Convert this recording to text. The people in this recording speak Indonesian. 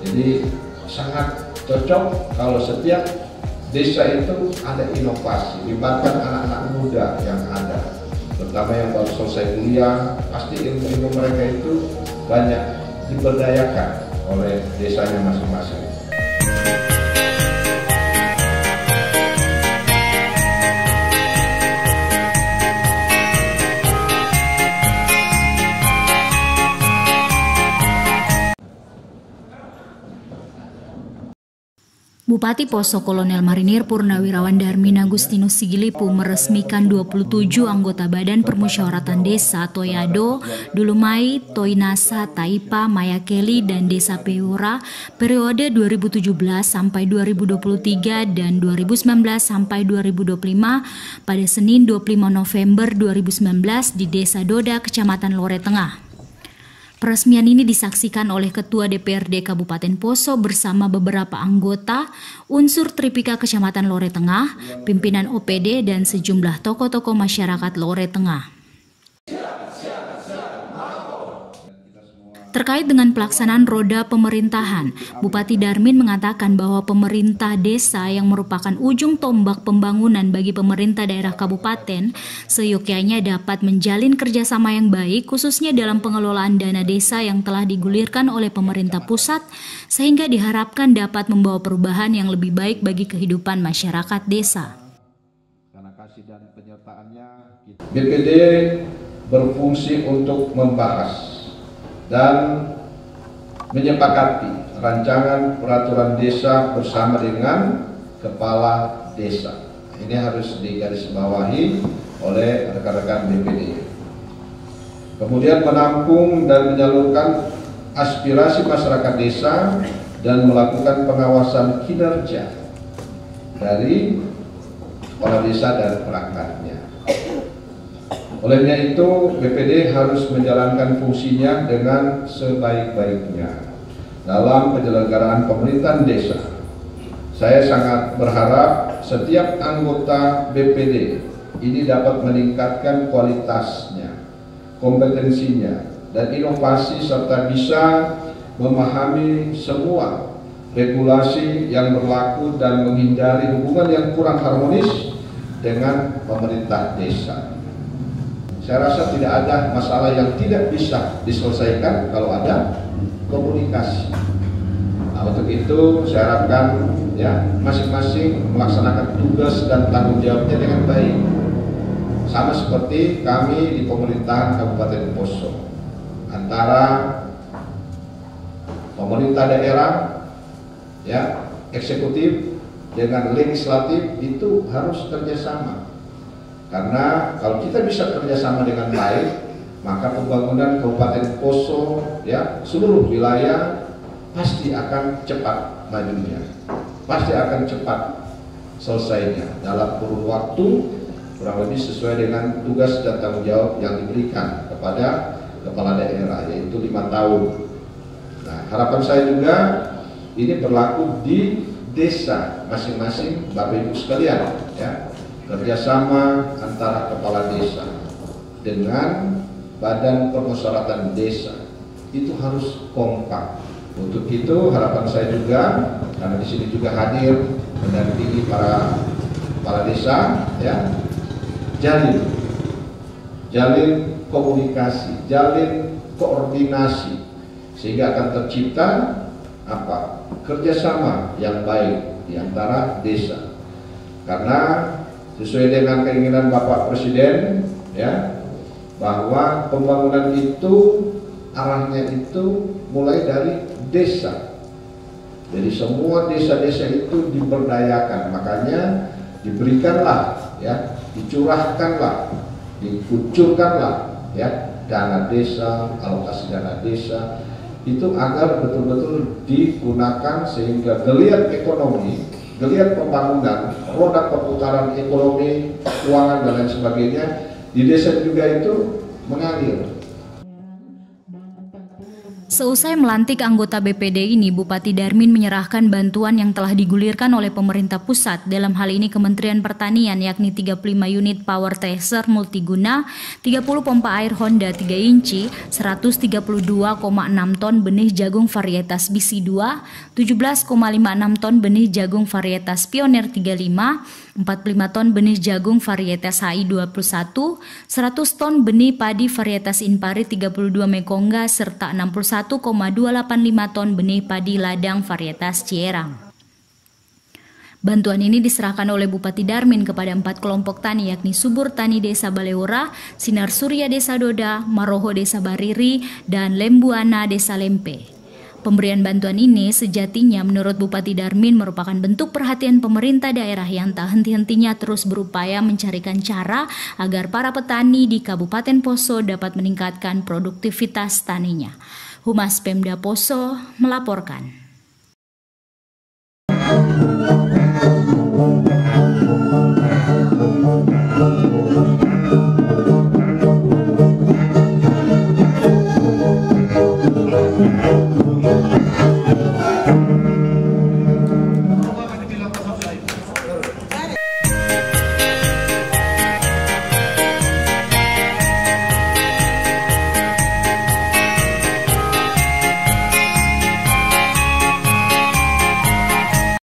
Jadi sangat cocok kalau setiap desa itu ada inovasi, libatkan anak-anak muda yang ada, terutama yang baru selesai kuliah. Pasti ilmu-ilmu mereka itu banyak diberdayakan oleh desanya masing-masing. Bupati Poso Kolonel Marinir Purnawirawan Darmin Agustinus Sigilipu meresmikan 27 anggota Badan Permusyawaratan Desa Toyado, Dulumai, Toinasa, Taipa, Mayakeli, dan Desa Peura periode 2017 sampai 2023 dan 2019 sampai 2025 pada Senin 25 November 2019 di Desa Doda, Kecamatan Lore Tengah. Peresmian ini disaksikan oleh Ketua DPRD Kabupaten Poso bersama beberapa anggota, unsur Tripika Kecamatan Lore Tengah, pimpinan OPD, dan sejumlah tokoh-tokoh masyarakat Lore Tengah. Terkait dengan pelaksanaan roda pemerintahan, Bupati Darmin mengatakan bahwa pemerintah desa yang merupakan ujung tombak pembangunan bagi pemerintah daerah kabupaten, seyogyanya dapat menjalin kerjasama yang baik khususnya dalam pengelolaan dana desa yang telah digulirkan oleh pemerintah pusat, sehingga diharapkan dapat membawa perubahan yang lebih baik bagi kehidupan masyarakat desa. Karena kasih dan penyertaannya, BPD berfungsi untuk membahas dan menyepakati rancangan peraturan desa bersama dengan kepala desa. Ini harus digarisbawahi oleh rekan-rekan BPD. Kemudian menampung dan menyalurkan aspirasi masyarakat desa dan melakukan pengawasan kinerja dari kepala desa dan perangkatnya. Olehnya itu, BPD harus menjalankan fungsinya dengan sebaik-baiknya dalam penyelenggaraan pemerintahan desa. Saya sangat berharap setiap anggota BPD ini dapat meningkatkan kualitasnya, kompetensinya, dan inovasi serta bisa memahami semua regulasi yang berlaku dan menghindari hubungan yang kurang harmonis dengan pemerintah desa. Saya rasa tidak ada masalah yang tidak bisa diselesaikan kalau ada komunikasi. Nah, untuk itu saya harapkan ya masing-masing melaksanakan tugas dan tanggung jawabnya dengan baik. Sama seperti kami di pemerintahan Kabupaten Poso, antara pemerintah daerah, ya eksekutif dengan legislatif itu harus kerjasama. Karena kalau kita bisa kerjasama dengan baik, maka pembangunan Kabupaten Poso, ya seluruh wilayah pasti akan cepat majunya, pasti akan cepat selesainya dalam kurun waktu kurang lebih sesuai dengan tugas dan tanggung jawab yang diberikan kepada kepala daerah, yaitu 5 tahun. Nah, harapan saya juga ini berlaku di desa masing-masing, Bapak Ibu sekalian, ya. Kerjasama antara kepala desa dengan Badan Permusyawaratan Desa itu harus kompak. Untuk itu harapan saya juga, karena di sini juga hadir mendampingi para kepala desa, ya, jalin komunikasi, jalin koordinasi, sehingga akan tercipta kerjasama yang baik di antara desa. Karena sesuai dengan keinginan Bapak Presiden, ya, bahwa pembangunan itu arahnya itu mulai dari desa. Jadi semua desa-desa itu diberdayakan, makanya diberikanlah, ya, dicurahkanlah, dikucurkanlah, ya, dana desa, alokasi dana desa itu agar betul-betul digunakan sehingga geliat ekonomi, geliat pembangunan, roda perputaran ekonomi, keuangan dan lain sebagainya di desa juga itu mengalir. Seusai melantik anggota BPD ini, Bupati Darmin menyerahkan bantuan yang telah digulirkan oleh pemerintah pusat, dalam hal ini Kementerian Pertanian, yakni 35 unit power tracer multiguna, 30 pompa air Honda 3 inci, 132,6 ton benih jagung varietas BC2, 17,56 ton benih jagung varietas Pioneer 35, 45 ton benih jagung varietas HI21, 100 ton benih padi varietas Inpari 32 Mekongga, serta 61,285 ton benih padi ladang varietas Cierang. Bantuan ini diserahkan oleh Bupati Darmin kepada 4 kelompok tani, yakni Subur Tani Desa Baleora, Sinar Surya Desa Doda, Maroho Desa Bariri, dan Lembuana Desa Lempe. Pemberian bantuan ini sejatinya menurut Bupati Darmin merupakan bentuk perhatian pemerintah daerah yang tak henti-hentinya terus berupaya mencarikan cara agar para petani di Kabupaten Poso dapat meningkatkan produktivitas taninya. Humas Pemda Poso melaporkan.